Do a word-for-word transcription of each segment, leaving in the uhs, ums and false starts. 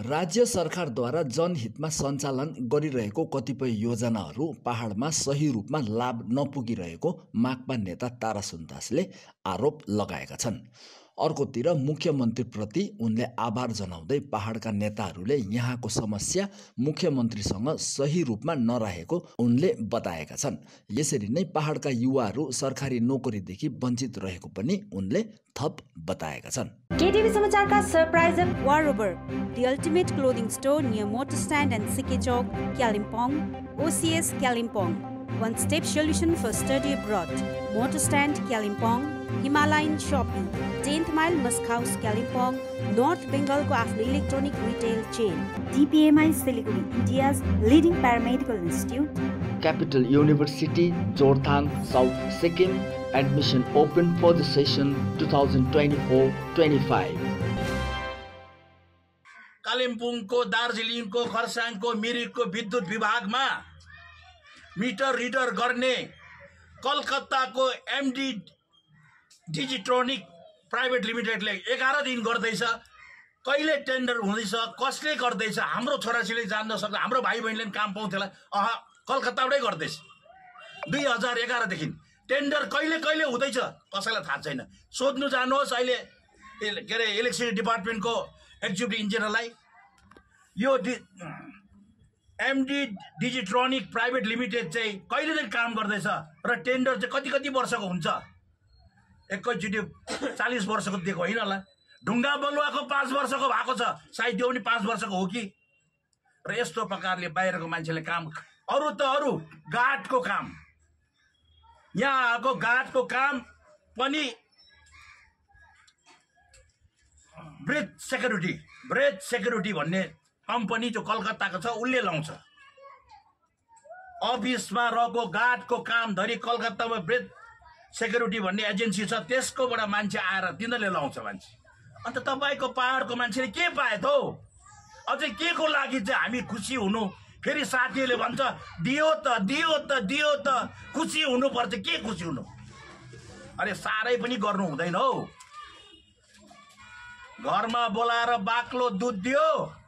राज्य सरकारद्वारा जनहितमा सञ्चालन गरिरहेको कतिपय योजनाहरू पहाडमा सही रूपमा लाभ नपुगिरहेको माकपा नेता तारा सुन्दासले आरोप लगाएका छन्। अर्कोतिर मुख्यमन्त्रीप्रति उनले आभार जनाउँदै पहाडका नेताहरूले यहाँको समस्या मुख्यमन्त्रीसँग सही रूपमा नरहेको उनले बताएका छन्। यसरी नै पहाडका युवाहरू सरकारी नोकरीदेखि वञ्चित रहेको पनि उनले थप बताएका छन्। केटीभी समाचारका surprise wardrobe the ultimate clothing store near motor stand and CK Chowk Kalimpong ओसिएस Kalimpong one step solution for study abroad motor stand Kalimpong Himalayan Shopping tenth mile Musk House Kalimpong North Bengal ko afno electronic retail chain D P M I Siliguri India's leading paramedical institute Capital University Jorthang South Sikkim admission open for the session twenty twenty-four twenty-five Kalimpong को दार्जिलिङ को खरसाङ को मिरिक को विद्युत विभागमा metre reader गर्ने कलकत्ताको MD डिजिट्रोनिक private लिमिटेडले एघार दिन गर्दैछ। कहिले टेन्डर हुँदैछ, कसले गर्दैछ, हाम्रो छोराछोरीले जान्न सक्छ, हाम्रो भाइ बहिनीले पनि काम पाउँथ्यो होला। अह कलकत्ताबाटै गर्दैछ। दुई हजार एघारदेखि टेन्डर कहिले कहिले हुँदैछ कसैलाई थाहा छैन। सोध्नु जानुहोस् अहिले के अरे इलेक्ट्रिसिटी डिपार्टमेन्टको एक्जिक्युटिभ इन्जिनियरलाई। यो एमडी डिजिट्रोनिक प्राइभेट लिमिटेड चाहिँ कहिलेदेखि काम गर्दैछ र टेन्डर चाहिँ कति कति वर्षको हुन्छ? एकैचोटि चालिस वर्षको दिएको होइन होला। ढुङ्गा बलुवाको पाँच वर्षको भएको छ, सायद त्यो पनि पाँच वर्षको हो कि। र यस्तो प्रकारले बाहिरको मान्छेले काम, अरू त अरू गार्डको काम, यहाँ आएको गार्डको काम पनि ब्रेथ सेक्युरिटी ब्रेथ सेक्युरिटी भन्ने कम्पनी जो कलकत्ताको छ उसले लाउँछ। अफिसमा रहेको गार्डको काम धरि कलकत्तामा ब्रेथ सेक्युरिटी भन्ने एजेन्सी छ, त्यसकोबाट मान्छे आएर तिनीहरूले लाउँछ मान्छे। अन्त तपाईँको पहाडको मान्छेले के पाए त हौ? अझै के को लागि चाहिँ हामी खुसी हुनु? फेरि साथीहरूले भन्छ दियो त दियो त दियो त खुसी हुनुपर्छ। के खुसी हुनु? अरे साह्रै पनि गर्नु हुँदैन हौ। घरमा बोलाएर बाक्लो दुध दियो,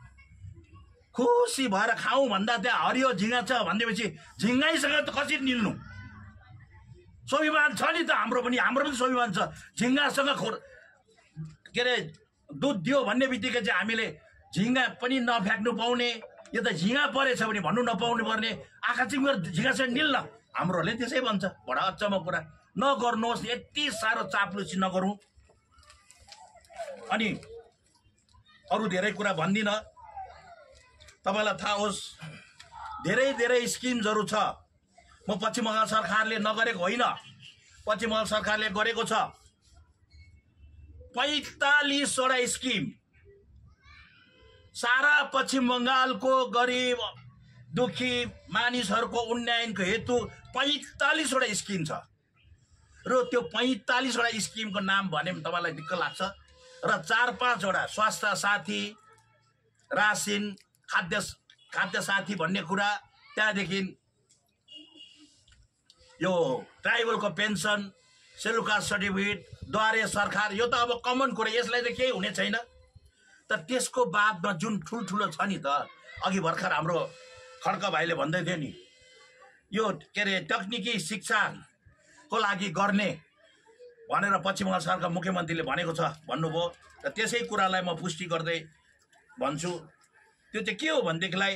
खुसी भएर खाउँ भन्दा त्यहाँ हरियो झिङ्गा छ भनेपछि झिङ्गैसँग त कसरी निल्नु? स्वाभिमान छ नि त, हाम्रो पनि हाम्रो पनि स्वाभिमान छ। झिङ्गासँग खोर के अरे दुध दियो भन्ने बित्तिकै चाहिँ हामीले झिङ्गा पनि नफ्याँक्नु पाउने, यो त झिङ्गा परेछ भने भन्नु नपाउनु पर्ने। आँखा चाहिँ मेरो झिङ्गासँग निल्न, हाम्रोहरूले त्यसै भन्छ। बडा अचम्म कुरा। नगर्नुहोस्, यति साह्रो चाप्लुसी नगरौँ। अनि अरू धेरै कुरा भन्दिनँ। तपाईँलाई थाहा होस् धेरै धेरै स्किम्सहरू छ। म पश्चिम बङ्गाल सरकारले नगरेको होइन, पश्चिम बङ्गाल सरकारले गरेको छ। पैँतालिसवटा स्किम सारा पश्चिम बङ्गालको गरिब दुखी मानिसहरूको उन्नयनको हेतु पैँतालिसवटा स्किम छ। र त्यो पैँतालिसवटा स्किमको नाम भने पनि तपाईँलाई दिक्क लाग्छ। र चार पाँचवटा स्वास्थ्य साथी, रासिन, खाद्य खाद्य साथी भन्ने कुरा, त्यहाँदेखि यो ट्राइबलको पेन्सन, सेड्युल कास्ट सर्टिफिकेट, द्वारे सरकार, यो त अब कमन कुरा, यसलाई त केही हुने छैन। तर त्यसको बादमा जुन ठुल्ठुलो छ नि त, अघि भर्खर हाम्रो खड्क भाइले भन्दै थियो नि, यो के अरे तकनिकी शिक्षाको लागि गर्ने भनेर पश्चिम बङ्गाल सरकारका मुख्यमन्त्रीले भनेको छ भन्नुभयो। र त्यसै कुरालाई म पुष्टि गर्दै भन्छु। त्यो चाहिँ के हो भनेदेखिलाई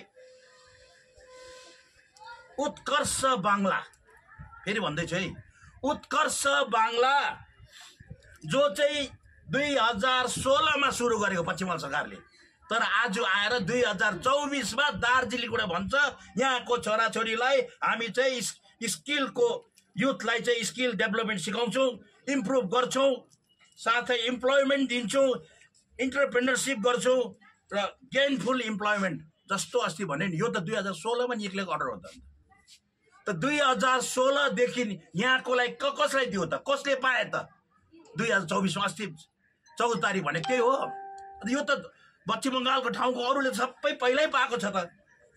उत्कर्ष बाङ्ला, फेरि भन्दैछु है, उत्कर्ष बाङ्ला जो चाहिँ दुई हजार सोह्रमा सुरु गरेको पश्चिम बङ्गाल सरकारले, तर आज आएर दुई हजार चौबिसमा दार्जिलिङबाट भन्छ यहाँको छोराछोरीलाई हामी चाहिँ स्किलको युथलाई चाहिँ स्किल डेभलपमेन्ट सिकाउँछौँ, इम्प्रुभ गर्छौँ, साथै इम्प्लोइमेन्ट दिन्छौँ, इन्टरप्रेनरसिप गर्छौँ र गेनफुल इम्प्लोइमेन्ट जस्तो अस्ति भने नि। यो त दुई हजार सोह्रमा निक्लेको अर्डर हो त। त दुई हजार सोह्रदेखि यहाँकोलाई क कसलाई दियो त, कसले पाए त? दुई हजार चौबिसमा अस्ति चौध तारिक भने त्यही हो। यो त पश्चिम बङ्गालको ठाउँको अरूले सबै पहिल्यै पाएको छ त।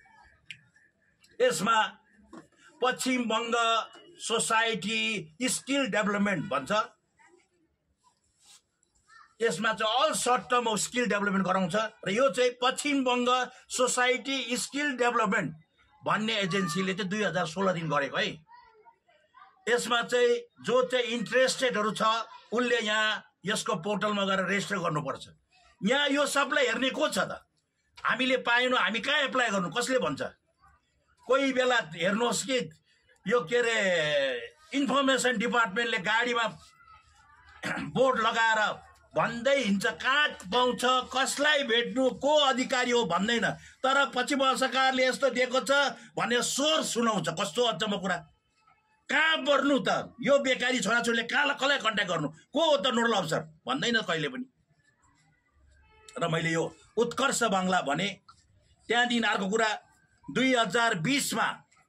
यसमा पश्चिम बङ्ग सोसाइटी स्किल डेभलपमेन्ट भन्छ। यसमा चाहिँ all short term skill development गराउँछ र यो चाहिँ पश्चिम बङ्ग सोसाइटी स्किल डेभलपमेन्ट भन्ने एजेन्सीले चाहिँ दुई हजार सोह्रदेखि गरेको है। यसमा चाहिँ जो चाहिँ इन्ट्रेस्टेडहरू छ उनले यहाँ यसको पोर्टलमा गएर रेजिस्टर गर्नुपर्छ। यहाँ यो सबलाई हेर्ने को छ त? हामीले पाएनौँ, हामी कहाँ एप्लाई गर्नु, कसले भन्छ? कोही बेला हेर्नुहोस् कि यो के अरे इन्फर्मेसन डिपार्टमेन्टले गाडीमा बोर्ड लगाएर भन्दै हिँड्छ कहाँ पाउँछ, कसलाई भेट्नु, को अधिकारी हो भन्दैन, तर पश्चिम बङ्गाल सरकारले यस्तो दिएको छ भनेर स्वर सुनाउँछ। कस्तो अचम्म कुरा! कहाँ पर्नु त? यो बेकारी छोराछोरीले कहाँलाई कसलाई कन्ट्याक्ट गर्नु, को हो त नोडल अफिसर भन्दैन कहिले पनि। र मैले यो उत्कर्ष बाङ्ला भने त्यहाँदेखि अर्को कुरा दुई हजार बिसमा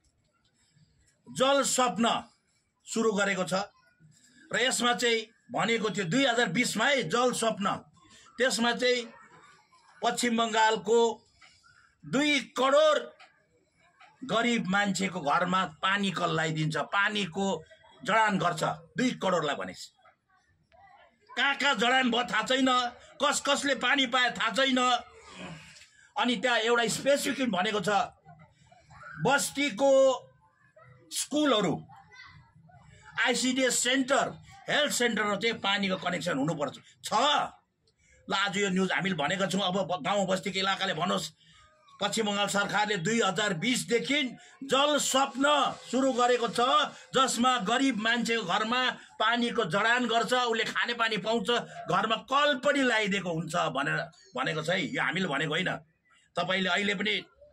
जल स्वप्न सुरु गरेको छ र यसमा चाहिँ भनेको थियो दुई हजार बिसमा है जल स्वप्न, त्यसमा चाहिँ पश्चिम बङ्गालको दुई करोड गरिब मान्छेको घरमा पानी कल्लाइदिन्छ, पानीको जडान गर्छ दुई करोडलाई भनेपछि कहाँ कहाँ जडान भयो थाहा छैन, कस कसले पानी पाए थाहा छैन। अनि त्यहाँ एउटा स्पेसिफिक भनेको छ बस्तीको स्कुलहरू, आइसिडिएस सेन्टर, हेल्थ सेन्टरमा चाहिँ पानीको कनेक्सन हुनुपर्छ छ। ल आज यो न्युज हामीले भनेको छौँ। अब गाउँ बस्तीको इलाकाले भनोस् पश्चिम बङ्गाल सरकारले दुई हजार बिसदेखि जल स्वप्न सुरु गरेको छ जसमा गरिब मान्छेको घरमा पानीको जडान गर्छ, उसले खाने पानी पाउँछ, घरमा कल पनि लगाइदिएको हुन्छ भनेर भनेको छ है। यो हामीले भनेको होइन। तपाईँले अहिले पनि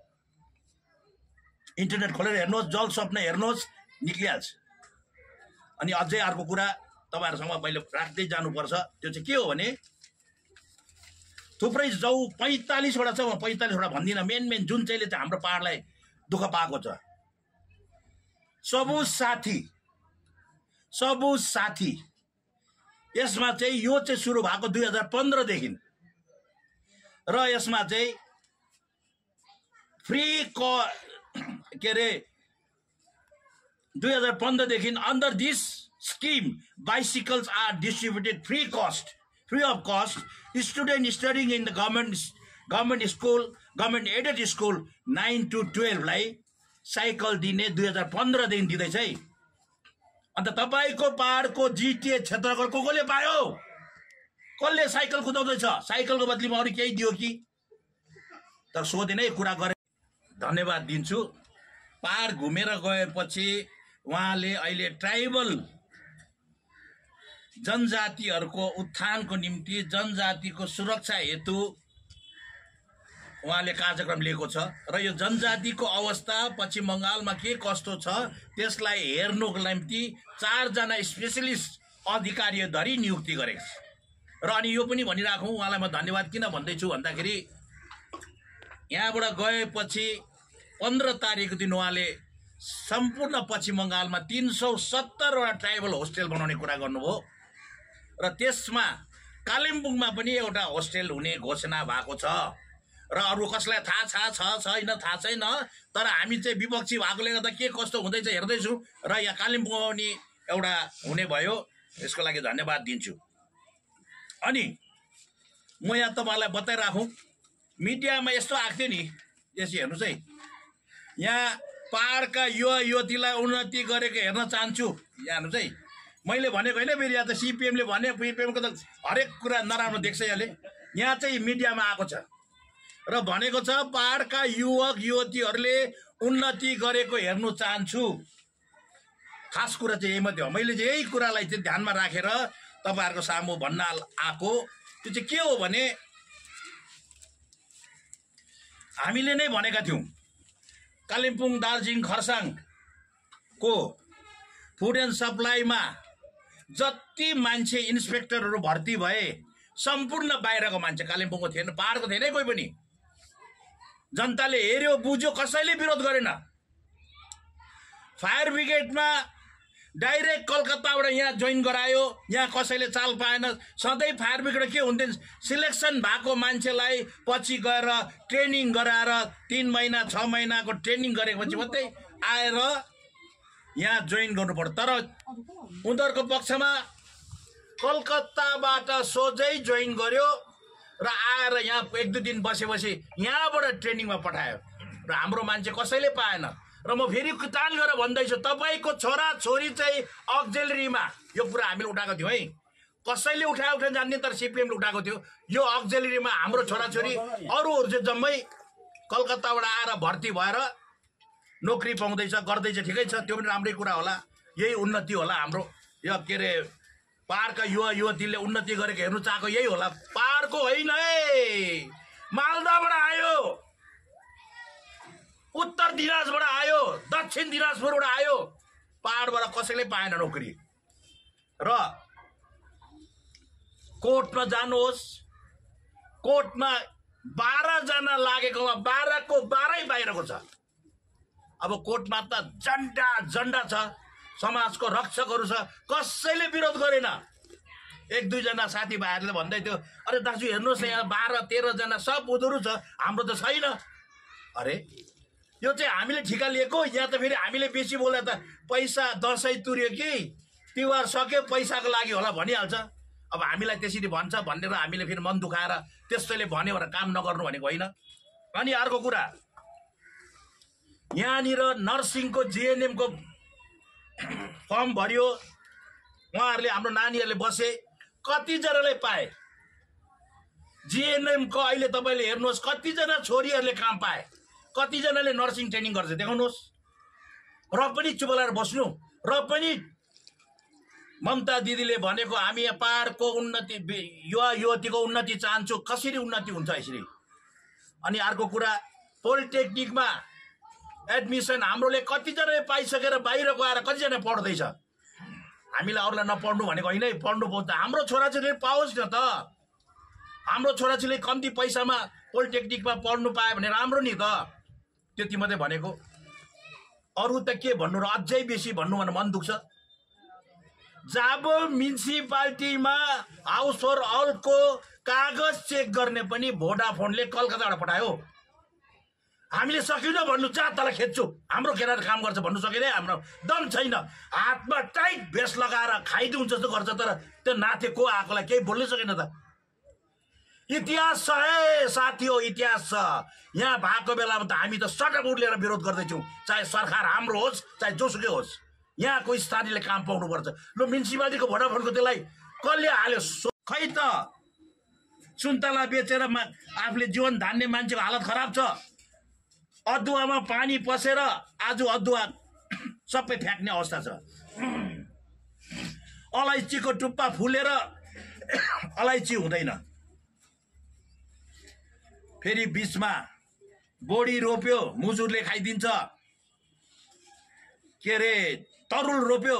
इन्टरनेट खोलेर हेर्नुहोस्, जल स्वप्न हेर्नुहोस्, निक्लिहाल्छ। अनि अझै अर्को कुरा तपाईँहरूसँग पहिले राख्दै जानुपर्छ, त्यो चाहिँ के हो भने थुप्रै जौ पैँतालिसवटा छ, म पैँतालिसवटा भन्दिनँ, मेन मेन जुन चाहिँले चाहिँ हाम्रो पहाडलाई दुःख पाएको छ। सबुज साथी, सबुज साथी यसमा चाहिँ यो चाहिँ सुरु भएको दुई हजार पन्ध्रदेखि र यसमा चाहिँ फ्री क के अरे दुई हजार पन्ध्रदेखि under this scheme bicycles are distributed free cost free of cost student studying in the government government school government aided school nine to टुवेल्भलाई साइकल दिने दुई हजार पन्ध्रदेखि दिँदैछ है। अन्त तपाईँको पहाडको जिटिए क्षेत्रको को कोले पायो? कसले साइकल कुदाउँदैछ? साइकलको बदलीमा अरू केही दियो कि? तर सोधेन है, कुरा गरे। धन्यवाद दिन्छु। पहाड घुमेर गएपछि उहाँले अहिले ट्राइबल जनजातिहरूको उत्थानको निम्ति, जनजातिको सुरक्षा हेतु उहाँले कार्यक्रम लिएको छ र यो जनजातिको अवस्था पश्चिम बङ्गालमा के कस्तो छ त्यसलाई हेर्नुको निम्ति चारजना स्पेसलिस्ट अधिकारी धरि नियुक्ति गरेको छ। र अनि यो पनि भनिराखौँ, उहाँलाई म धन्यवाद किन भन्दैछु भन्दाखेरि यहाँबाट गएपछि पन्ध्र तारिकको दिन उहाँले सम्पूर्ण पश्चिम बङ्गालमा तीन सौ सत्तरवटा ट्राइबल होस्टेल बनाउने कुरा गर्नुभयो र त्यसमा कालिम्पोङमा पनि एउटा होस्टेल हुने घोषणा भएको छ र अरू कसलाई थाहा छ छ छैन थाहा छैन, तर हामी चाहिँ विपक्षी भएकोले गर्दा के कस्तो हुँदैछ हेर्दैछौँ र यहाँ कालिम्पोङमा पनि एउटा हुने भयो। यसको लागि धन्यवाद दिन्छु। अनि म यहाँ तपाईँलाई बताइराखौँ, मिडियामा यस्तो आएको थियो नि, यसो हेर्नुहोस् है, यहाँ पहाडका युवा युवतीलाई उन्नति गरेको हेर्न चाहन्छु। यहाँ हेर्नुहोस् है, मैले भनेको होइन, फेरि यहाँ त सिपिएमले भने, पिपिएमको त हरेक कुरा नराम्रो देख्छ यसले। यहाँ चाहिँ मिडियामा आएको छ र भनेको छ पहाडका युवक युवतीहरूले उन्नति गरेको हेर्नु चाहन्छु। खास कुरा चाहिँ यही मात्रै हो। मैले चाहिँ यही कुरालाई चाहिँ ध्यानमा राखेर तपाईँहरूको सामु भन्न आएको। त्यो चाहिँ के हो भने हामीले नै भनेका थियौँ कालिम्पोङ, दार्जिलिङ, खरसाङको फुड एन्ड सप्लाईमा जति मान्छे इन्सपेक्टरहरू भर्ती भए सम्पूर्ण बाहिरको मान्छे, कालिम्पोङको थिएन, पहाडको थिएन कोही पनि। जनताले हेऱ्यो बुझ्यो, कसैले विरोध गरेन। फायर ब्रिगेडमा डाइरेक्ट कलकत्ताबाट यहाँ जोइन गरायो, यहाँ कसैले चाल पाएन। सधैँ फायर ब्रिगेड के हुन्थ्यो, सिलेक्सन भएको मान्छेलाई पछि गएर ट्रेनिङ गराएर तीन महिना छ महिनाको ट्रेनिङ गरेपछि मात्रै आएर यहाँ जोइन गर्नुपर्छ। तर उनीहरूको पक्षमा कलकत्ताबाट सोझै जोइन गर्यो र आएर यहाँ एक दुई दिन बसेपछि यहाँबाट ट्रेनिङमा पठायो र हाम्रो मान्छे कसैले पाएन। र म फेरि तान गरेर भन्दैछु, तपाईँको छोरा छोरी चाहिँ अक्जिलेरीमा, यो कुरा हामीले उठाएको थियौँ है, कसैले उठायो उठाउन जान्ने, तर सिपिएमले उठाएको थियो। यो अक्जिलेरीमा हाम्रो छोराछोरी अरूहरू चाहिँ जम्मै कलकत्ताबाट आएर भर्ती भएर नोकरी पाउँदैछ, गर्दैछ, ठिकै छ, त्यो पनि राम्रै कुरा होला, यही उन्नति होला। हाम्रो यो के अरे पहाडका युवा युवतीले उन्नति गरेको हेर्नु चाहेको यही होला। पहाडको होइन है, मालदाबाट आयो, उत्तर दिनाजबाट आयो, दक्षिण दिनाजपुरबाट आयो, पहाडबाट कसैले पाएन नोकरी। र कोर्टमा जानुहोस्, कोर्टमा बाह्रजना लागेकोमा बाह्रको बाह्रै बाहिरको छ। अब कोर्टमा त झन्डा झन्डा छ, समाजको रक्षकहरू छ, कसैले विरोध गरेन। एक दुईजना साथीभाइहरूले भन्दै थियो, अरे दाजु हेर्नुहोस् न, यहाँ बाह्र तेह्रजना सब उनीहरू छ, हाम्रो त छैन। अरे यो चाहिँ हामीले ठिका लिएको, यहाँ त फेरि हामीले बेसी बोले त पैसा दसैँ तुर्यो कि तिहार सक्यो पैसाको लागि होला भनिहाल्छ। अब हामीलाई त्यसरी भन्छ भनेर हामीले फेरि मन दुखाएर त्यसैले भन्यो भनेर काम नगर्नु भनेको होइन। अनि अर्को कुरा, यहाँनिर नर्सिङको जिएनएमको फर्म भर्यो, उहाँहरूले हाम्रो नानीहरूले बसे, कतिजनाले पाए? जिएनएमको अहिले तपाईँले हेर्नुहोस् कतिजना छोरीहरूले काम पाए, कतिजनाले नर्सिङ ट्रेनिङ गर्छ देखाउनुहोस्। र पनि चुप लाएर बस्नु। र पनि ममता दिदीले भनेको हामी यहाँ पहाडको उन्नति, युवा युवतीको उन्नति चाहन्छु, कसरी उन्नति हुन्छ यसरी? अनि अर्को कुरा, पोलिटेक्निकमा एडमिसन हाम्रोले कतिजनाले पाइसकेर बाहिरको आएर कतिजना पढ्दैछ। हामीलाई अरूलाई नपढ्नु भनेको होइन है, पढ्नु पाउँछ, हाम्रो छोराछोरीले पाओस् न त। हाम्रो छोराछोरीले कम्ती पैसामा पोलिटेक्निकमा पढ्नु पायो भने राम्रो नि त। त्यति मात्रै भनेको, अरू त के भन्नु र, अझै बेसी भन्नु भने मन दुख्छ। जब म्युनिसिपालिटीमा हाउस फर अलको कागज चेक गर्ने पनि भोडाफोनले कलकत्ताबाट पठायो। हामीले सकिन भन्नु, जा तल खेद्छु, हाम्रो केटाले काम गर्छ भन्नु सकिँदैन, हाम्रो दम छैन। हातमा टाइट भेस लगाएर खाइदिउँ जस्तो गर्छ, तर त्यो नाथे को आएकोलाई केही बोल्नै सकेन त। इतिहास छ है साथी हो, इतिहास छ। यहाँ भएको बेलामा त हामी त सटक उठ लिएर विरोध गर्दैछौँ, चाहे सरकार हाम्रो होस् चाहे जोसुकै होस्, यहाँको स्थानीयले काम पाउनुपर्छ। ल म्युनिसिपालिटीको भोडाफोनको त्यसलाई कसले हाल्यो? खै त सुन्तला बेचेर आफूले जीवन धान्ने मान्छेको हालत खराब छ। अदुवामा पानी पसेर आज अदुवा सबै फ्याँक्ने अवस्था छ। अलैँचीको टुप्पा फुलेर अलैँची हुँदैन। फेरि बिचमा बोडी रोप्यो, मुजुरले खाइदिन्छ, के अरे तरुल रोप्यो,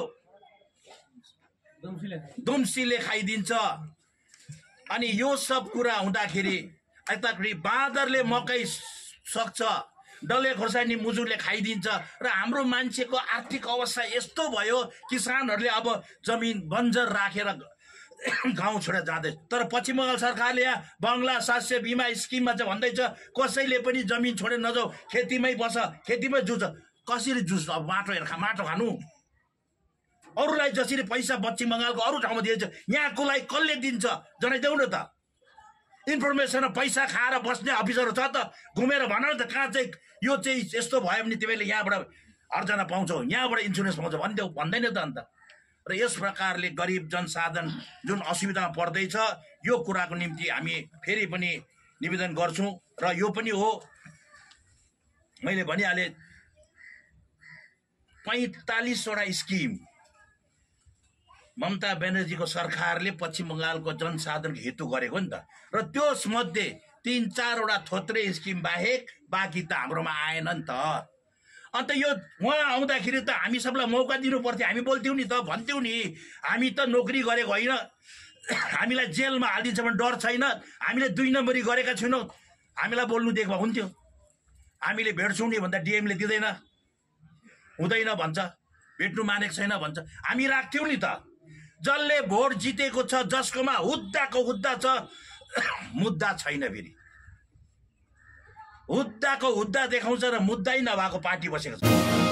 दुम्सीले खाइदिन्छ। अनि यो सब कुरा हुँदाखेरि यताखेरि बाँदरले मकै सक्छ, डल्ले खोर्सानी मुजुरले खाइदिन्छ, र हाम्रो मान्छेको आर्थिक अवस्था यस्तो भयो, किसानहरूले अब जमिन बन्जर राखेर गाउँ छोडेर जाँदै। तर पश्चिम बङ्गाल सरकारले यहाँ बङ्गला स्वास्थ्य बिमा स्किममा चाहिँ भन्दैछ कसैले पनि जमिन छोडेर नजाऊ, खेतीमै बस, खेतीमै जुझ। कसरी जुझ्छ? अब माटो हेर, माटो खानु। अरूलाई जसरी पैसा पश्चिम बङ्गालको अरू ठाउँमा दिन्छ, यहाँकोलाई कसले दिन्छ जनाइदेऊ न त। इन्फर्मेसन पैसा खाएर बस्ने अफिसरहरू छ त, घुमेर भन न त कहाँ चाहिँ यो चाहिँ यस्तो भयो भने तिमीले यहाँबाट अर्जना पाउँछौ, यहाँबाट इन्सुरेन्स पाउँछ भनिदेऊ, भन्दैन त अन्त। र यस प्रकारले गरिब जनसाधारण जुन असुविधामा पर्दैछ, यो कुराको निम्ति हामी फेरि पनि निवेदन गर्छौँ। र यो पनि हो, मैले भनिहालेँ, पैँतालिसवटा स्किम ममता ब्यानर्जीको सरकारले पश्चिम बङ्गालको जनसाधारणको हेतु गरेको नि त। र त्यस मध्ये तीन चारवटा थोत्रे स्किम बाहेक बाँकी त हाम्रोमा आएन नि त। अन्त यो उहाँ आउँदाखेरि त हामी सबलाई मौका दिनु पर्थ्यो, हामी बोल्थ्यौँ नि त, भन्थ्यौँ नि हामी त नोकरी गरेको होइन, हामीलाई जेलमा हालिदिन्छ भने डर छैन, हामीले दुई नम्बरी गरेका छैनौँ, हामीलाई बोल्नु दिएको हुन्थ्यो। हामीले भेट्छौँ नि भन्दा डिएमले दिँदैन, हुँदैन भन्छ, भेट्नु मानेको छैन भन्छ, हामी राख्थ्यौँ नि त। जसले भोट जितेको छ, जसकोमा हुद्दाको हुद्दा छ, मुद्दा छैन, फेरि हुद्दाको हुद्दा देखाउँछ र मुद्दै नभएको पार्टी बसेको छ।